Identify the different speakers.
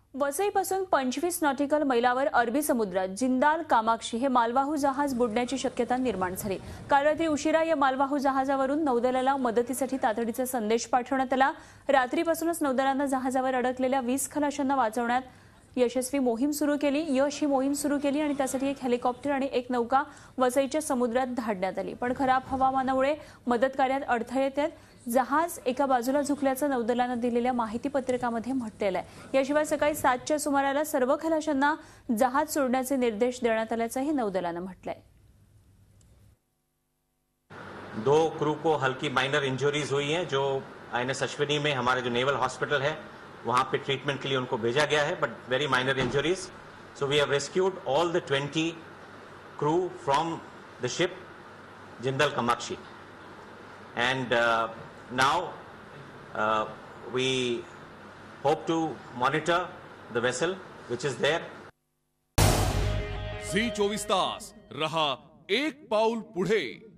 Speaker 1: वसईपासून 25 nautical मैलावर अरबी समुद्रात जिंदाल कामाक्षी हे मालवाहू जहाज बुडण्याची शक्यता निर्माण झाली। काल रात्री उशिरा या मालवाहू जहाजावरून नौदलाला मदतीसाठी तातडीचा संदेश पाठवण्यात आला। रात्रीपासूनच नौदलानं जहाजावर अडकलेल्या 20 खलाशांना वाचवण्यात यशस्वी मोहीम सुरू केली। ही मोहीम सुरू केली आणि त्यासाठी एक हेलिकॉप्टर आणि एक नौका वसईच्या समुद्रात धाडण्यात आली। पण खराब हवामानामुळे मदत कार्यात अडथळे येत आहेत। जहाज एका बाजूला झुकल्याचं नौदलानं दिलेल्या माहिती पत्रकामध्ये म्हटलेलं आहे। याशिवाय सकाळी 7च्या सुमाराला सर्व खलाशांना जहाज सोडण्याचे निर्देश देण्यात आल्याचंही नौदलानं म्हटलंय।
Speaker 2: 2 क्रू को हल्की माइनर इंजरीज हुई हैं, जो आईएनएस अश्विनी में हमारे जो नेवल हॉस्पिटल है वहां पे ट्रीटमेंट के लिए उनको भेजा गया है, but very minor injuries. So we have rescued all the 20 crew from the ship Jindal Kamakshi and now we hope to monitor the vessel which is there.
Speaker 3: Zee 24 Taas रहा एक पाऊल पुढे।